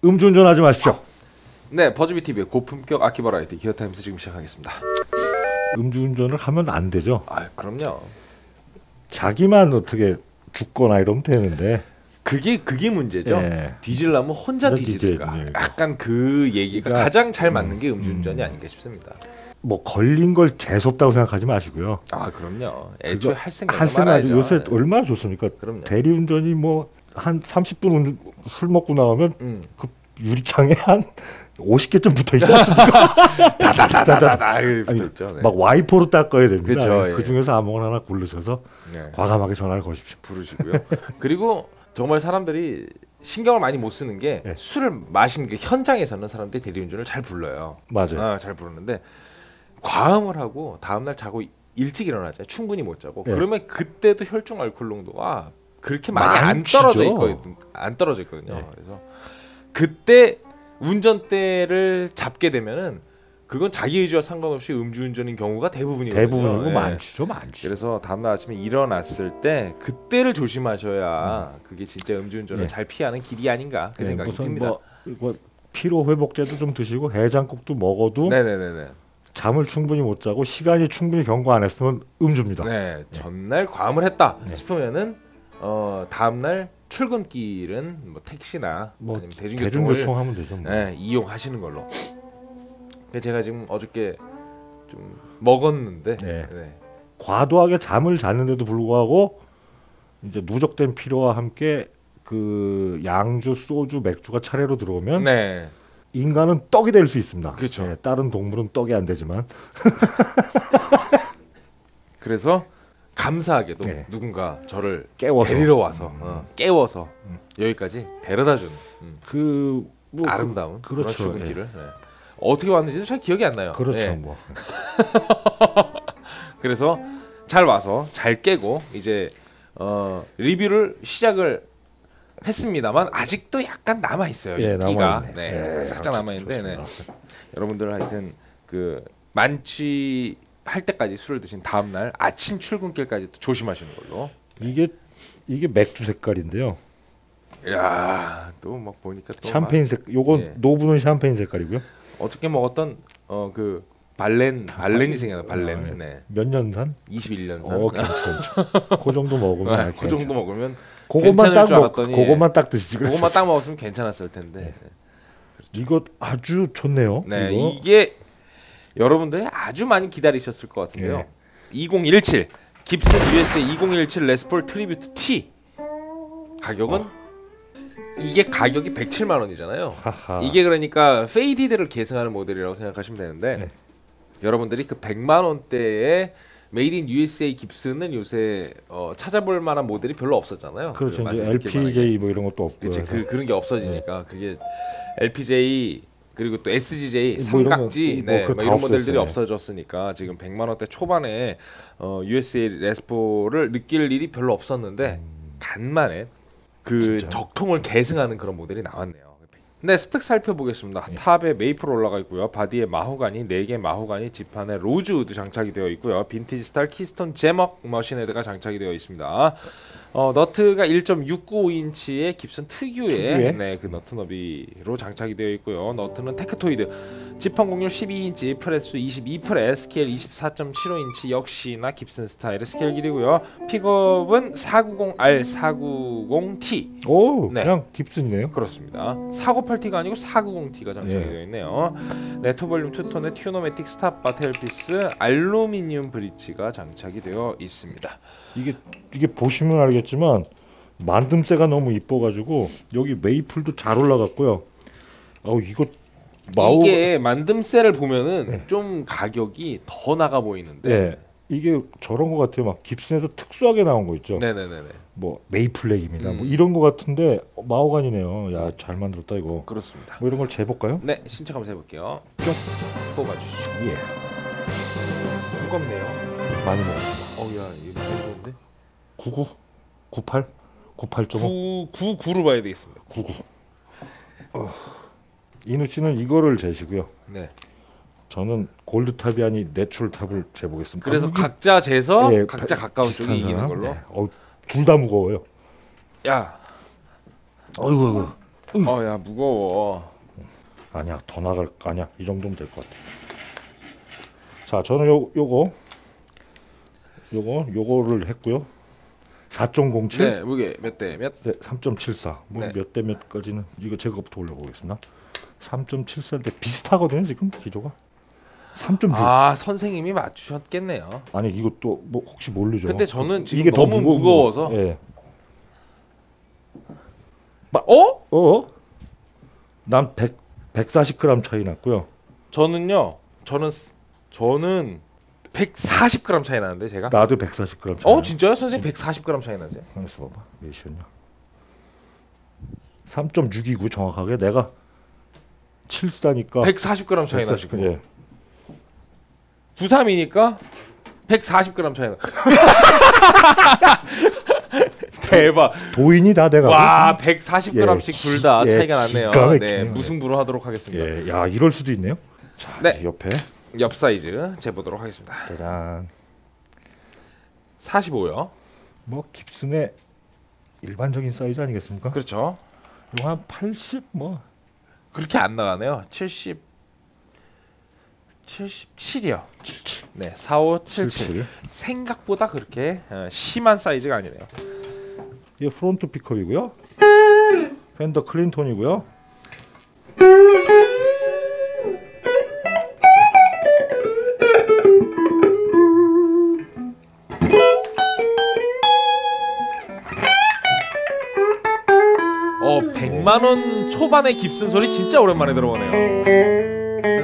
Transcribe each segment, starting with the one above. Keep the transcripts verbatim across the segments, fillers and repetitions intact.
음주운전하지 마십시오. 네, 버즈비 티비의 고품격 악기 버라이티 기어타임스 지금 시작하겠습니다. 음주운전을 하면 안 되죠. 아, 그럼요. 자기만 어떻게 죽거나 이러면 되는데 그게 그게 문제죠. 예. 뒤질라면 혼자 뒤지든가. 뒤져야지. 약간 그 얘기가 그러니까, 가장 잘 맞는 게 음, 음주운전이 음. 아닌가 싶습니다. 뭐 걸린 걸 재수없다고 생각하지 마시고요. 아, 그럼요. 애초에 할 생각 할 생각이 말아야죠. 요새 얼마나 좋습니까? 그럼요. 대리운전이 뭐 한 삼십 분 술 먹고 나오면 음. 그 유리창에 한 오십 개쯤 붙어 있지 않습니까? 다다다다다다 붙어 있죠. 네. 막 와이퍼로 닦아야 됩니다. 그쵸, 예. 그 중에서 아무거나 하나 고르셔서 네. 과감하게 전화를 거십시오. 부르시고요. 그리고 정말 사람들이 신경을 많이 못 쓰는 게 네. 술을 마신 그 현장에서는 사람들이 대리운전을 잘 불러요. 맞아요. 아, 잘 부르는데 과음을 하고 다음날 자고 일찍 일어나잖아요. 충분히 못 자고. 네. 그러면 그때도 혈중 알코올 농도가 그렇게 많이 많지죠. 안 떨어져 있거든요. 안 떨어져 있거든요. 네. 그래서 그때 운전대를 잡게 되면은 그건 자기 의지와 상관없이 음주운전인 경우가 대부분이거든요. 대부분이고 예. 많죠, 많죠. 그래서 다음날 아침에 일어났을 때 그때를 조심하셔야 그게 진짜 음주운전을 네. 잘 피하는 길이 아닌가 그 네, 생각이 무슨 듭니다. 뭐, 뭐 피로 회복제도 좀 드시고 해장국도 먹어도 네네네네. 잠을 충분히 못 자고 시간이 충분히 경고 안 했으면 음주입니다. 네, 전날 과음을 했다 네. 싶으면은 어 다음날 출근길은 뭐 택시나 뭐 아니면 대중교통을 대중교통 하면 되죠. 뭐. 네, 이용하시는 걸로. 제가 지금 어저께 좀 먹었는데 네. 네. 과도하게 잠을 잤는데도 불구하고 이제 누적된 피로와 함께 그 양주, 소주, 맥주가 차례로 들어오면 네. 인간은 떡이 될 수 있습니다. 그렇죠. 네, 다른 동물은 떡이 안 되지만 그래서 감사하게도 네. 누군가 저를 깨워서 데리러 와서 음. 어, 깨워서 음. 여기까지 데려다주는 음. 그 뭐, 아름다운 그, 그런 그렇죠. 출근길을 네. 어떻게 왔는지도 잘 기억이 안 나요. 그, 그렇죠. 네. 뭐. 그래서 잘 와서 잘 깨고 이제 어, 리뷰를 시작을 했습니다만 아직도 약간 남아 있어요. 예, 끼가 남아있네. 네, 예, 살짝 남아 있는데 네. 좋습니다. 여러분들 하여튼 그 만취 할 때까지 술을 드신 다음 날 아침 출근길까지 또 조심하시는 걸로. 이게 이게 맥주 색깔인데요. 야, 또 막 보니까 또 샴페인 색. 요건 예. 노브는 샴페인 색깔이고요. 어떻게 먹었던 어 그 발렌 발렌이 생각나 발렌. 아, 예. 네. 몇 년산? 이십일 년산. 어, 괜찮죠. 그 정도 먹으면 네, 아, 그 정도 먹으면 그것만 괜찮을 딱 줄 먹, 알았더니 그것만 딱 드시지. 그것만 딱 먹었으면 괜찮았을 텐데. 이거 아주 좋네요. 네, 이거. 이게 여러분들이 아주 많이 기다리셨을 것 같은데요. 예. 이천십칠 깁슨 유에스에이 이천십칠 레스폴 트리뷰트 T 가격은 어. 이게 가격이 백칠만 원이잖아요. 하하. 이게 그러니까 페이디드를 계승하는 모델이라고 생각하시면 되는데 네. 여러분들이 그 백만 원대의 메이드 인 유에스에이 깁슨은 요새 어, 찾아볼 만한 모델이 별로 없었잖아요. 그렇죠. 그 이제 말씀드릴 엘피제이 뭐 이런 것도 없고. 그치, 해서. 그, 그런 게 없어지니까 그게 엘피제이 그리고 또 에스지제이 뭐 이런 삼각지 거, 네, 뭐 그거 뭐 다 이런 모델들이 없어졌어요. 없어졌으니까 지금 백만 원대 초반에 어, 유에스에이 레스포를 느낄 일이 별로 없었는데 간만에 그 음. 진짜요? 적통을 계승하는 그런 모델이 나왔네요. 네, 스펙 살펴보겠습니다. 네. 탑에 메이플 올라가 있고요. 바디에 마호가니 네 개 마호가니 지판에 로즈우드 장착이 되어 있고요. 빈티지 스타일 키스톤 제먹 머신헤드가 장착이 되어 있습니다. 어, 너트가 일 점 육구오 인치의 깁슨 특유의, 특유의? 네, 그 너트 너비로 장착이 되어 있고요. 너트는 테크토이드, 지판 공률 십이 인치, 프레스 이십이 프레스, 스케일 이십사 점 칠오 인치 역시나 깁슨 스타일의 스케일 길이고요. 픽업은 사백구십 알 사백구십 티. 오, 네. 그냥 깁슨이네요. 그렇습니다. 사백구십팔 티가 아니고 사백구십 티가 장착이 예. 되어 있네요. 네트 볼륨 투톤의 튜노매틱 스탑바 테일피스 알루미늄 브릿지가 장착이 되어 있습니다. 이게 이게 보시면 알겠지만 만듦새가 너무 이뻐가지고 여기 메이플도 잘 올라갔고요. 어 이거 마우 이게 만듦새를 보면은 네. 좀 가격이 더 나가 보이는데. 네, 이게 저런 거 같아요. 막 깁슨에서 특수하게 나온 거 있죠. 네네네네. 뭐 메이플렉입니다. 음. 뭐 이런 거 같은데 어, 마호가니네요. 야, 잘 만들었다 이거. 그렇습니다. 뭐 이런 걸 재볼까요? 네, 신청 한번 해볼게요. 뽑아주시죠. 예, 무겁네요. 많이 먹었습니다. 어우야, 이거 무거운데? 구십구, 구십팔, 구십팔 점 오, 구, 구구로 봐야 되겠습니다. 구십구. 어. 이누 씨는 이거를 재시고요. 네. 저는 골드탑이 아닌 내추럴탑을 재보겠습니다. 그래서 아, 이게- 각자 재서 예, 각자 바- 가까운 비슷한 쪽이 이기는 사람? 걸로. 네. 어, 둘 다 무거워요. 야, 어이구, 어이구. 어야 무거워. 아니야 더 나갈 거 아니야. 이 정도면 될 것 같아. 자 저는 요 요거 요거 요거를 했고요. 사 점 공칠. 네, 무게 몇 대 몇? 네, 삼 점 칠사. 뭐 네. 몇 대 몇까지는 이거 제가 부터 올려보겠습니다. 삼 점 칠사인데 비슷하거든요 지금 기조가. 삼 점 육. 아 선생님이 맞추셨겠네요. 아니 이거 또 뭐 혹시 모르죠. 근데 저는 지금 이게 더 너무 무거운 무거워서. 거. 예. 어? 어? 난 백 백사십 그램 차이 났고요. 저는요. 저는 스- 저는 백사십 그램 차이 나는데 제가. 나도 백사십 그램 차이. 어 진짜요? 선생님 백사십 그램 차이 나지? 가만있어 봐봐. 몇이었냐? 삼 점 육이고 정확하게 내가 칠사니까 백사십 그램 차이 백사십 나시고. 예. 구십삼이니까 백사십 그램 차이 나. 대박. 도인이 다 돼가. 와 백사십 그램씩 예, 둘 다 예, 차이가 났네요. 기가 막히네요. 네, 무승부로 하도록 하겠습니다. 예. 야, 이럴 수도 있네요. 자, 네. 이제 옆에 옆 사이즈 재보도록 하겠습니다. 짜잔. 사십오요. 뭐 깁슨의 일반적인 사이즈 아니겠습니까? 그렇죠. 이거 한 팔십 뭐. 그렇게 안 나가네요. 칠십 칠십칠이요. 칠십칠. 네, 사십오, 칠십칠. 칠십칠. 생각보다 그렇게 어, 심한 사이즈가 아니네요. 이게 프론트 픽업이고요. 펜더 클린톤이고요. 어, 백만 원 초반의 깁슨 소리 진짜 오랜만에 들어보네요.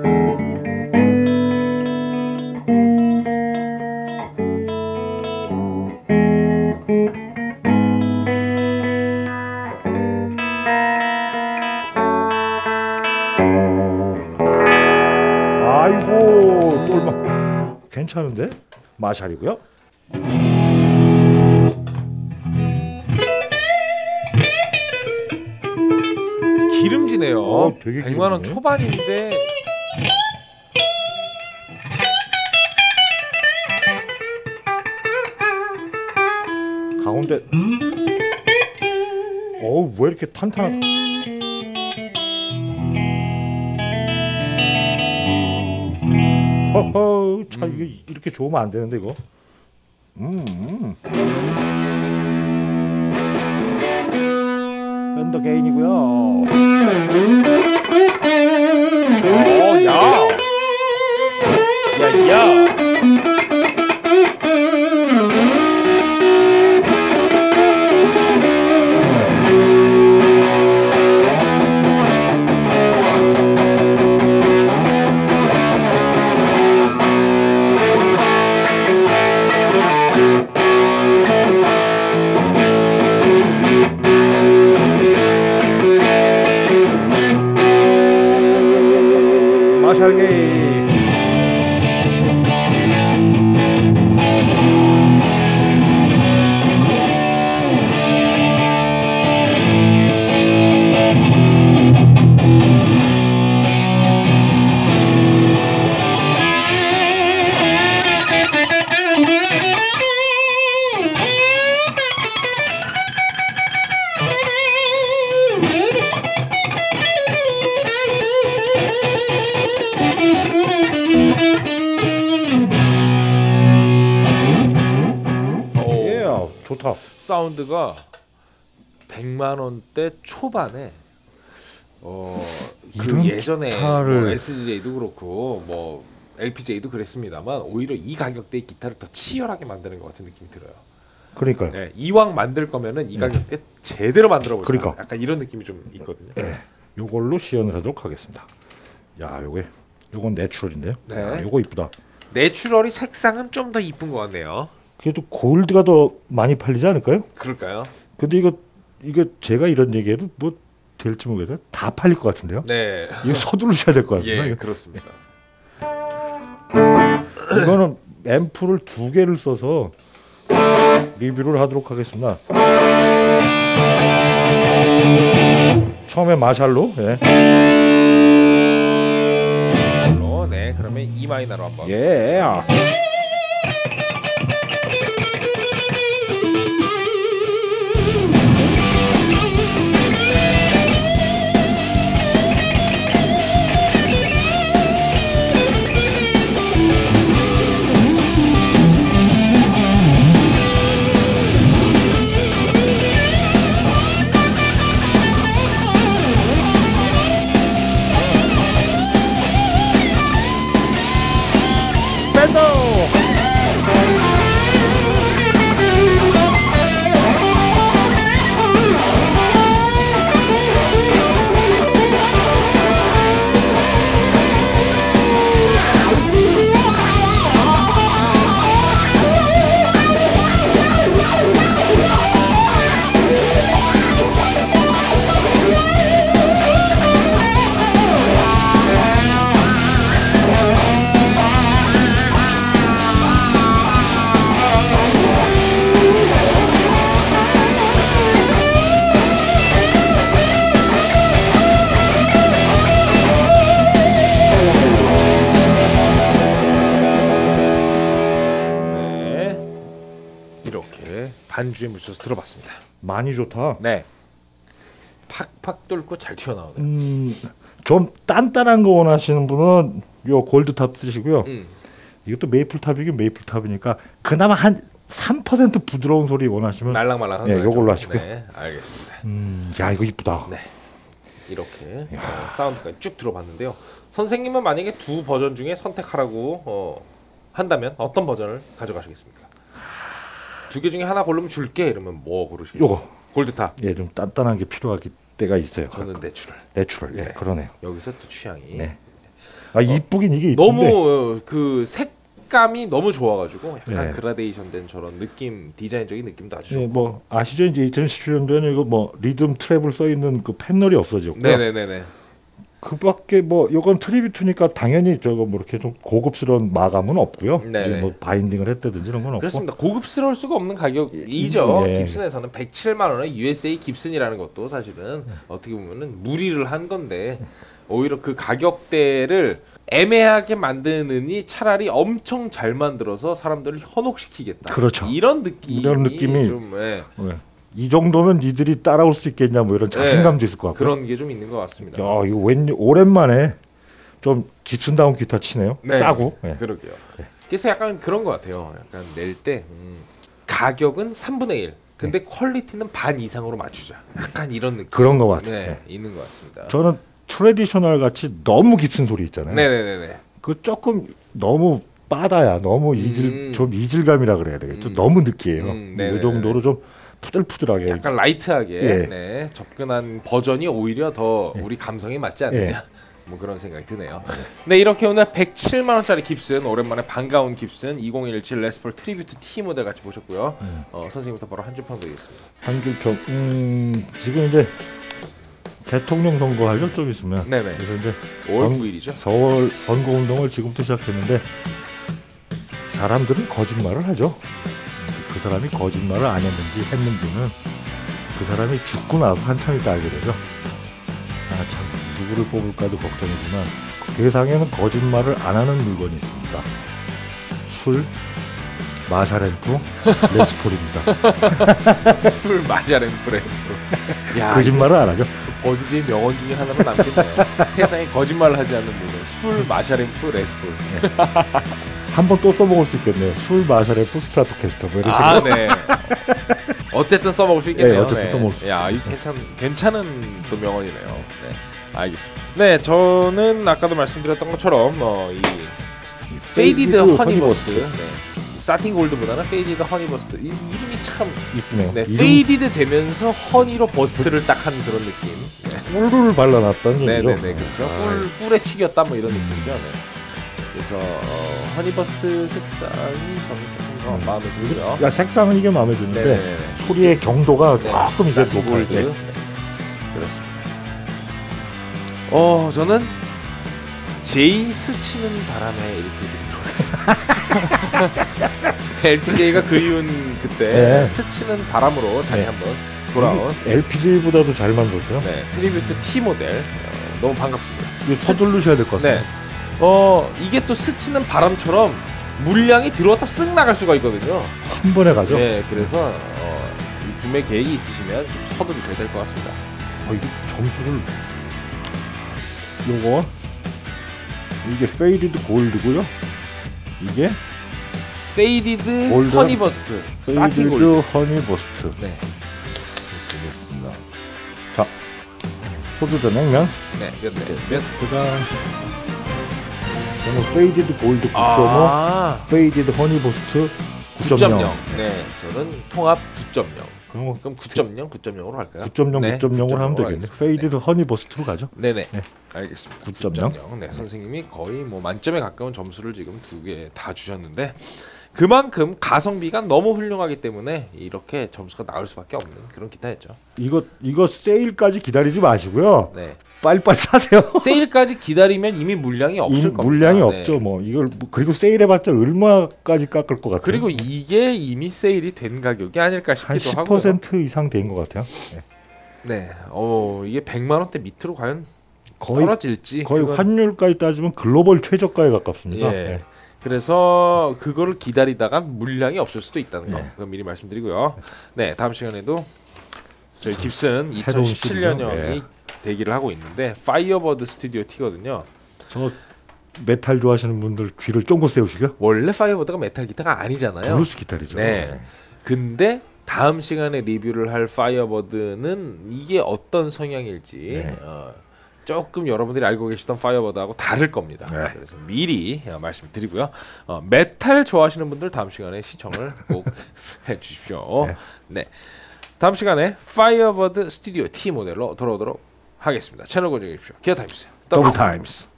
아이고 똘막 괜찮은데? 마샬이고요. 기름지네요. 어, 되게 백만 원 기름지네. 초반인데 가운데 어우 왜 이렇게 탄탄한 허허 참 이게 이렇게 좋으면 안 되는데 이거 음, 음. 팬더 게인이고요. 어, 야. 야, 야. 마샬 게인. 오. 예, 좋다. 사운드가 백만 원대 초반에 어, 그 이런 예전에 기타를- 뭐 에스지제이도 그렇고 뭐 엘피제이도 그랬습니다만 오히려 이 가격대의 기타를 더 치열하게 만드는 것 같은 느낌이 들어요. 그러니까요. 네, 이왕 만들 거면은 이 가격대 제대로 만들어 보자. 그러니까. 약간 이런 느낌이 좀 있거든요. 네, 요걸로 시연을 하도록 하겠습니다. 야, 요게 요건 내추럴인데요. 네. 야, 요거 이쁘다. 내추럴이 색상은 좀 더 이쁜 것 같네요. 그래도 골드가 더 많이 팔리지 않을까요? 그럴까요? 근데 이거 이거 제가 이런 얘기해도 뭐 될지 모르겠어요. 다 팔릴 것 같은데요. 네. 이거 서두르셔야 될 것 같습니다. 예, 이거. 그렇습니다. 이거는 앰프를 두 개를 써서 리뷰를 하도록 하겠습니다. 처음에 마샬로, 예, 어, 네, 그러면 E 마이너로 한번. 예. 이렇게 반주에 묻혀서 들어봤습니다. 많이 좋다. 네. 팍팍 뚫고 잘 튀어나오네요. 음, 좀 단단한 거 원하시는 분은 요 골드탑 쓰시고요. 음. 이것도 메이플탑이긴 메이플탑이니까 그나마 한 삼 퍼센트 부드러운 소리 원하시면 말랑말랑한 네, 거죠. 요걸로 하시고요. 네, 알겠습니다. 음, 야 이거 이쁘다. 네. 이렇게 어, 사운드까지 쭉 들어봤는데요. 선생님은 만약에 두 버전 중에 선택하라고 어, 한다면 어떤 버전을 가져가시겠습니까? 두 개 중에 하나 고르면 줄게 이러면 뭐 고르시겠어요? 요거 골드탑. 예, 좀 단단한 게 필요하기 때가 있어요. 저는 내추럴. 내추럴. 예, 네. 그러네요. 여기서 또 취향이 네. 아 이쁘긴 이게 이쁜데 너무 어, 그 색감이 너무 좋아가지고 약간 네. 그라데이션된 저런 느낌, 디자인적인 느낌도 아주 예, 좋고. 뭐 아시죠? 이제 이천십칠 년도에는 이거 뭐 리듬 트랩을 써 있는 그 패널이 없어졌고요. 네네네네. 그밖에 뭐 이건 트리뷰트니까 당연히 저거 뭐 이렇게 좀 고급스러운 마감은 없고요. 네네. 이게 뭐 바인딩을 했다든지 이런 건 없고. 그렇습니다. 고급스러울 수가 없는 가격이죠. 예. 깁슨에서는 백칠만 원에 유에스에이 깁슨이라는 것도 사실은 네. 어떻게 보면은 무리를 한 건데 오히려 그 가격대를 애매하게 만드느니 차라리 엄청 잘 만들어서 사람들을 현혹시키겠다. 그렇죠. 이런 느낌이 이런 느낌이 좀 예, 예. 이 정도면 니들이 따라올 수 있겠냐 뭐 이런 자신감도 있을 것 같고. 그런 게 좀 있는 것 같습니다. 야 이거 웬 오랜만에 좀 깁슨다운 기타 치네요. 네. 싸고. 예. 그러게요. 네. 그래서 약간 그런 것 같아요. 약간 낼 때 음, 가격은 삼분의 일. 근데 퀄리티는 반 이상으로 맞추자. 약간 이런 느낌. 그런 것 같아요. 네, 예. 있는 것 같습니다. 저는 트레디셔널 같이 너무 깁슨 소리 있잖아요. 네네네네. 그 조금 너무 빠다야. 너무 이질 음. 좀 이질감이라 그래야 되겠죠. 음. 너무 느끼해요. 음, 이 네네네. 정도로 좀 푸들푸들하게. 약간 라이트하게 예. 네, 접근한 버전이 오히려 더 예. 우리 감성에 맞지 않느냐. 예. 뭐 그런 생각이 드네요. 네, 이렇게 오늘 백칠만 원짜리 깁슨, 오랜만에 반가운 깁슨 이천십칠 레스폴 트리뷰트 T 모델 같이 보셨고요. 음. 어, 선생님부터 바로 한 줄 평 드리겠습니다. 한줄평. 음, 지금 이제 대통령 선거 하죠 좀 있으면. 네네. 그래서 이제 오월 선- 구일이죠. 서울 선거 운동을 지금부터 시작했는데 사람들은 거짓말을 하죠. 그 사람이 거짓말을 안 했는지 했는지는 그 사람이 죽고 나서 한참 있다 알게 되죠. 아 참 누구를 뽑을까도 걱정이지만 세상에는 거짓말을 안 하는 물건이 있습니다. 술, 마샤렌프, 레스폴입니다. 술 마자렌 프레스. 야, 거짓말을 안 하죠. 버즈비의 명언 중에 하나로 남겠네요. 세상에 거짓말을 하지 않는 물건. 술 마샤렌프 레스폴. 한 번 또 써먹을 수 있겠네요. 술, 마샤렌프, 스트라토캐스터 뭐 이런 식으로. 아, 네. 어쨌든 써먹을 수 있겠네요. 네, 어쨌든 써먹을 수 야, 이 괜찮 괜찮은 또 명언이네요. 네, 알겠습니다. 네, 저는 아까도 말씀드렸던 것처럼 어, 이 페이디드 허니버스트, 네, 사틴 골드보다는 페이디드 허니버스트 이 이름이 참 이쁘네요. 네, 이름 페이디드 되면서 허니로 버스트를 딱 한 그런 느낌. 네. 꿀을 발라놨다는 네, 얘기죠. 네, 네, 그렇죠. 아, 꿀 꿀에 튀겼다 뭐 이런 느낌이죠. 네. 그래서 어, 허니버스트 색상이 저는 조금 더 음. 마음에 들고요. 야, 색상은 이게 마음에 드는데 네네네. 소리의 경도가 네, 조금 이제 사틴 높아요. 골드. 네. 네. 그렇습니다. 어, 저는 제이 스치는 바람에 이렇게 드리도록 하겠습니다. 엘피제이가 그리운 그때 네. 스치는 바람으로 다시 네. 한번 돌아온 엘피지보다도 잘 만들었어요. 네, 트리뷰트 T 모델 어, 너무 반갑습니다. 이거 서두르셔야 될 것 같아요. 네. 어, 이게 또 스치는 바람처럼 물량이 들어왔다 쓱 나갈 수가 있거든요. 한 번에 가죠. 네, 그래서 어, 이 구매 계획이 있으시면 좀 서두르셔야 될 것 같습니다. 어, 이게 점수를 요거 이게 페이디드 골드고요. 이게 페이디드 골드, 허니버스트, 사틴 페이디드 골드. 허니버스트. 네, 되겠습니다. 자, 소주전 냉면. 네, 몇, 네, 몇? 그다음 저는 페이디드 골드 구 점 오, 아, 페이디드 허니버스트 구 점 영. 구 점 영. 네, 저는 통합 구 점 영. 그럼 그럼 구 점 영, 구 점 영으로 할까요? 구 점 영, 네, 구 점 영으로 하면 구 점 영으로 되겠네. 하겠습니다. 페이디드 허니버스트로 가죠. 네네. 네. 알겠습니다. 구 점 영. 네, 선생님이 거의 뭐 만점에 가까운 점수를 지금 두 개 다 주셨는데 그만큼 가성비가 너무 훌륭하기 때문에 이렇게 점수가 나올 수밖에 없는 그런 기타였죠. 이거 이거 세일까지 기다리지 마시고요. 네. 빨리빨리 사세요. 세일까지 기다리면 이미 물량이 없을 이 겁니다. 물량이 네. 없죠. 뭐 이걸 뭐- 그리고 세일해봤자 얼마까지 깎을 것 같아요? 그리고 이게 이미 세일이 된 가격이 아닐까 한 싶기도 십 하고요. 퍼센트 이상 된 것 같아요. 네. 네. 어, 이게 백만 원대 밑으로 과연 거의 떨어질지 거의 그건- 환율까지 따지면 글로벌 최저가에 가깝습니다. 예. 네. 그래서 그거를 기다리다가 물량이 없을 수도 있다는 거 네. 그건 미리 말씀드리고요. 네, 다음 시간에도 저희 깁슨 새로운 이천십칠 년형이 시리즈요? 네. 대기를 하고 있는데 파이어버드 스튜디오 T거든요. 저 메탈 좋아하시는 분들 귀를 쫑긋 세우시고요. 원래 파이어버드가 메탈 기타가 아니잖아요. 블루스 기타리죠. 네. 근데 다음 시간에 리뷰를 할 파이어버드는 이게 어떤 성향일지 네. 어, 조금 여러분들이 알고 계시던 파이어버드하고 다를 겁니다. 네. 그래서 미리 어, 말씀드리고요. 어, 메탈 좋아하시는 분들 다음 시간에 시청을 꼭 해주십시오. 네. 네. 다음 시간에 파이어버드 스튜디오 T 모델로 돌아오도록 하겠습니다. 채널 고정해 주십시오. 기아 타임스 더블 타임스.